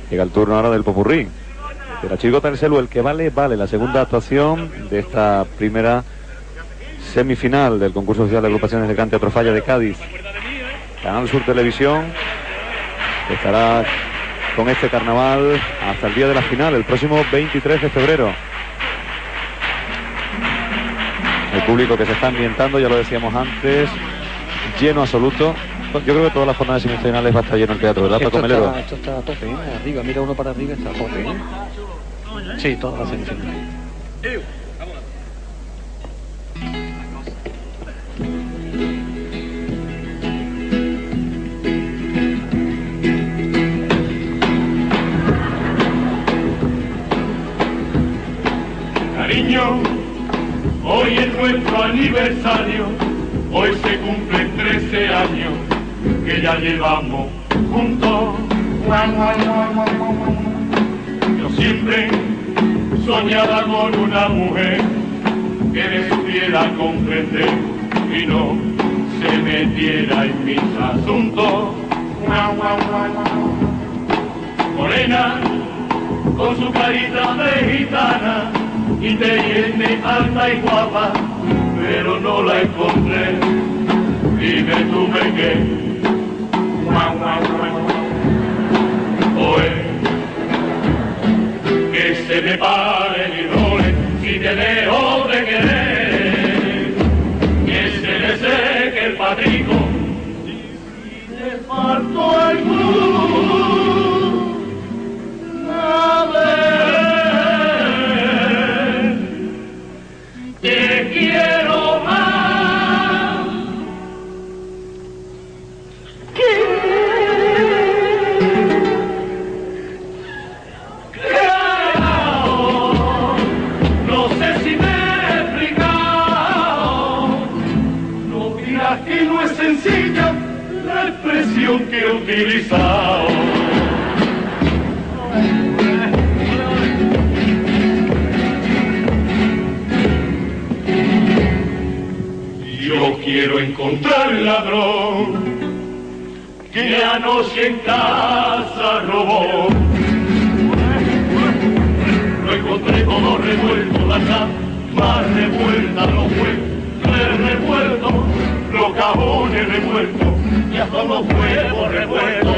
Llega el turno ahora del popurrí. De la chirigota del Celu, el que vale, la segunda actuación de esta primera semifinal del concurso oficial de agrupaciones de cante Teatro Falla de Cádiz. Canal Sur Televisión estará con este carnaval hasta el día de la final, el próximo 23 de febrero. El público que se está ambientando, ya lo decíamos antes, lleno absoluto. Yo creo que todas las jornadas semifinales va a estar lleno el teatro, ¿verdad, Paco Melero? Esto está a tope, arriba, mira uno para arriba, está a tope, Sí, todas las semifinales. Cariño, hoy es nuestro aniversario, hoy se cumplen 13 años que ya llevamos juntos. Yo siempre soñaba con una mujer que me supiera comprender y no se metiera en mis asuntos. Morena, con su carita de gitana, inteligente, alta y guapa, pero no la encontré y me tuve que que se me pare mi roles si te dejo de querer, que se me seque el patrico y si te falto algún te quiero más que creo. No sé si me he explicado. No dirás que no es sencilla la expresión que he utilizado. Yo quiero encontrar el ladrón que anoche en casa robó. Lo encontré todo revuelto, la cama revuelta, los muebles revueltos, los cajones revueltos y hasta los huevos revueltos.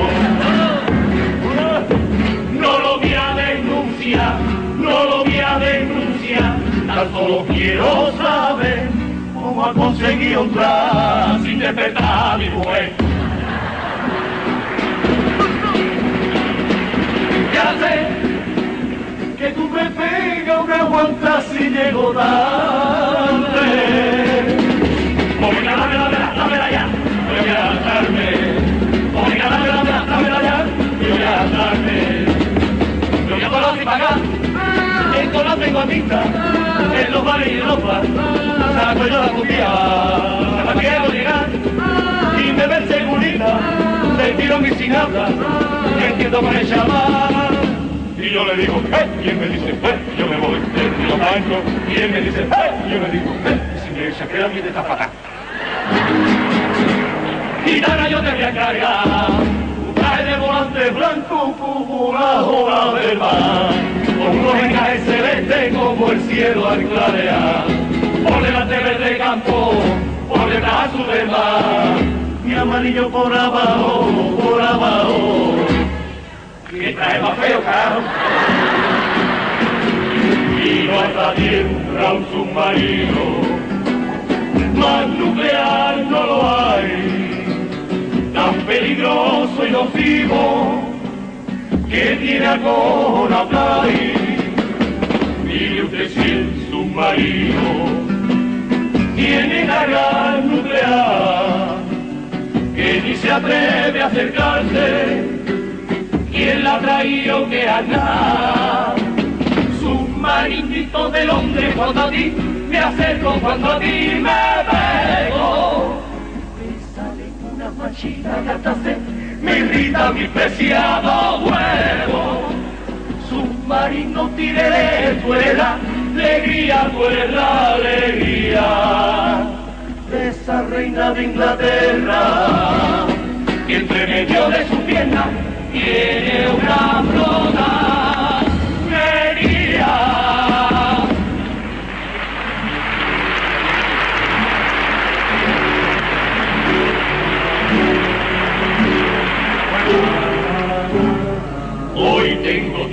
No lo voy a denunciar, no lo voy a denunciar, tan solo quiero saber cómo ha conseguido entrar sin despertar a mi mujer. Ya sé que tú me pegas una aguanta si llego tarde. Oiga, dámela ya, voy a darme. Oiga, dámela ya, voy a darme. Yo voy a conocer y pagar, esto lo tengo a vista, en los bares y en los bares. Saco yo la cumbia, me quiero llegar y me ven segurita, le tiro mi sin hablar, que entiendo con el chamán. Y yo le digo, y él me dice, yo me voy, le tiro para adentro, y él me dice, y yo le digo, y si me echa, queda a mí de esta fatal. Gitana, yo te voy a cargar, un traje de volante blanco como la ola del mar, con unos encajes celestes como el cielo al clarear. Por delante verde campo, por detrás azul del mar, y amarillo por abajo, que trae más feo, carajo. Y no hasta tierra un submarino, más nuclear no lo hay, tan peligroso y nocivo, que tiene alcohol a play. Mire usted si el submarino tiene carga nuclear, que ni se atreve a acercarse, ¿quién la ha traído que andar? Submarinito del hombre, cuando a ti me acerco, cuando a ti me pego, me sale una machita que hasta me irrita mi preciado huevo. Submarino, tire, tú eres la alegría, tú eres la alegría de esa reina de Inglaterra, que entre medio de su pierna tiene una flor.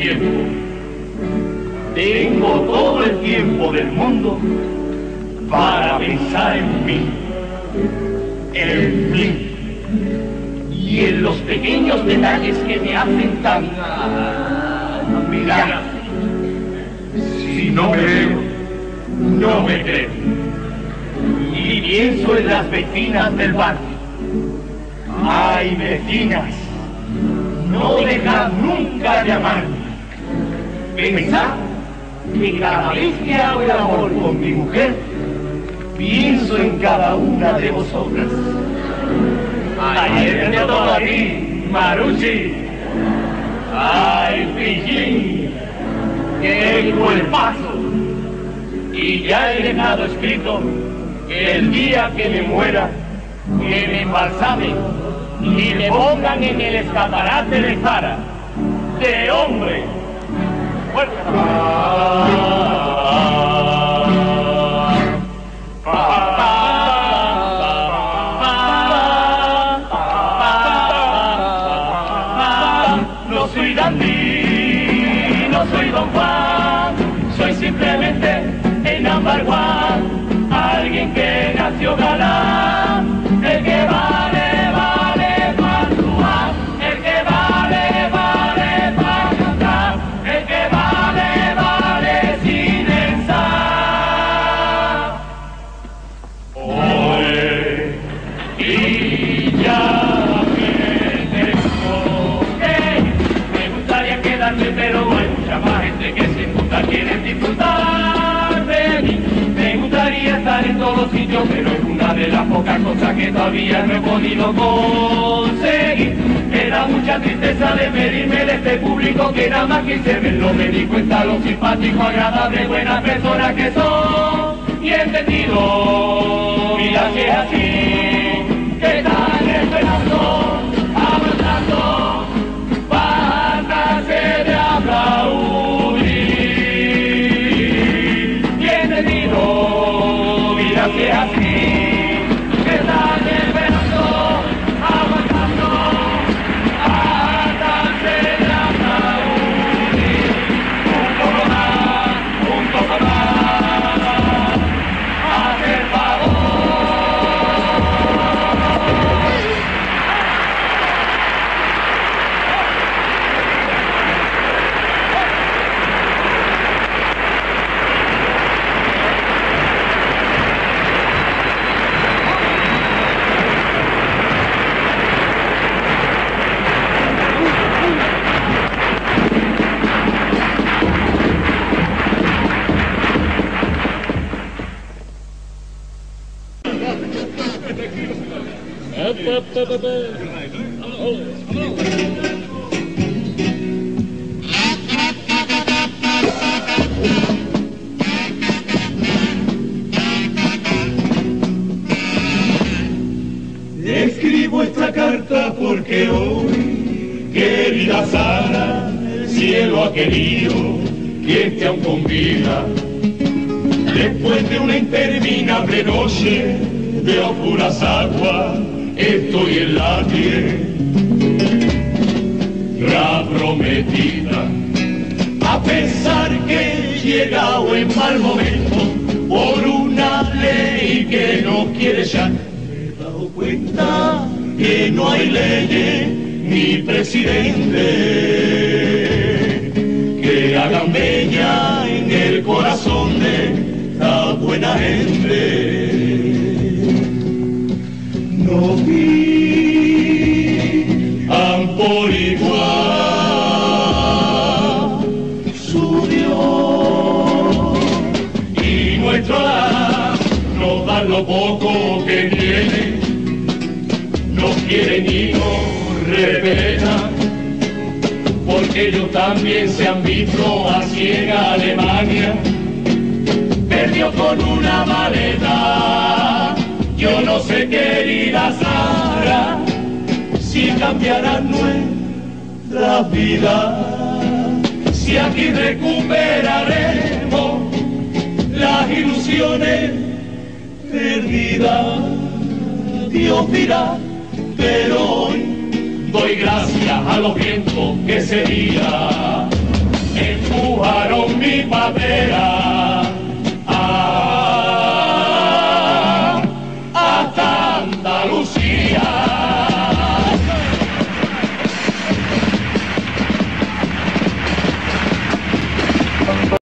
tiempo. Tengo todo el tiempo del mundo para pensar en mí, y en los pequeños detalles que me hacen tan admirar. Si no me veo, no me creo. Y pienso en las vecinas del barrio. Ay, vecinas, no dejad nunca de amarme. Pensad que cada vez que hago el amor con mi mujer, pienso en cada una de vosotras. Ayer te tocó a ti, Maruchi. Ay, Pijín, qué cuerpazo. Y ya he dejado escrito que el día que me muera, que me embalsamen y me pongan en el escaparate de Zara, de hombre. Fuerte. No soy Dandy, no soy Don Juan, soy simplemente el number one, alguien que nació galán, el que vale, vale para actuar, el que vale, vale para cantar, el que vale, vale sin pensar. Oye, y ya me tengo que ir. Me gustaría quedarme, pero hay mucha más gente que sin duda quieren disfrutar de mí. Me gustaría estar en todos los sitios, pero es una de las pocas cosas que todavía no he podido conseguir. Me da mucha tristeza despedirme de este público que nada más quise verlo. Me di cuenta lo simpático, agradable, buenas personas que son y entendido. Mira que es así, que están esperando, avanzando, párdase de aplaudir. Y entendido, mira que es así, que están esperando, avanzando, párdase de aplaudir. Un poco más, haz el favor. Escribo esta carta porque hoy, querida Sara, el cielo ha querido que esté aún con vida. Después de una interminable noche de oscuras aguas, estoy en la tierra prometida. A pesar que he llegado en mal momento por una ley que no quiere ya, me he dado cuenta que no hay leyes ni presidente que hagan bella en el corazón de la buena gente. No vivan por igual su Dios y nuestro Alá nos dan lo poco que tiene, nos quieren y nos respetan, porque ellos también se han visto así en Alemania. Perdió con una maleta. Yo no sé, querida Sara, si cambiarán nuestras vidas, si aquí recuperaremos las ilusiones perdidas. Dios dirá, pero hoy doy gracias a los vientos que ese día pa'